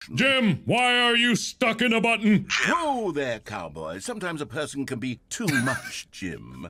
Jim, why are you stuck in a button? Whoa there, cowboy. Sometimes a person can be too much, Jim.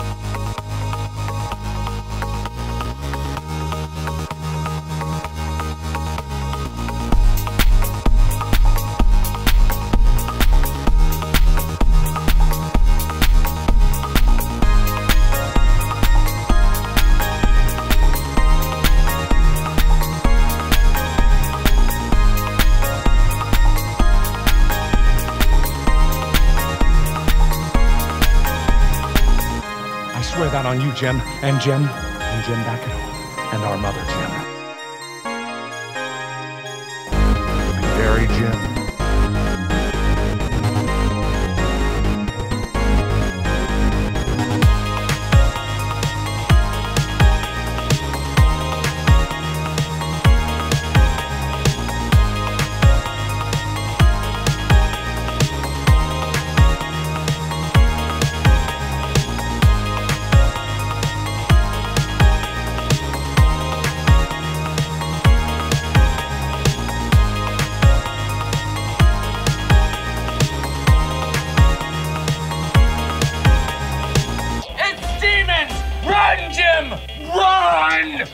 I swear that on you, Jim, and Jim back at home, and our mother, Jim. Be very Jim. Run, Jim! Run!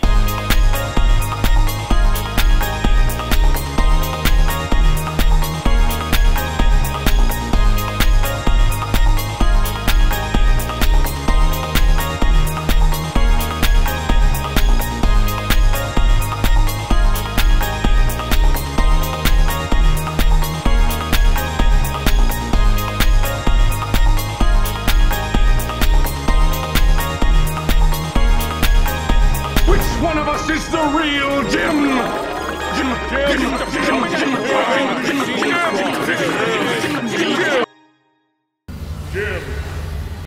One of us is the real Jim! Jim!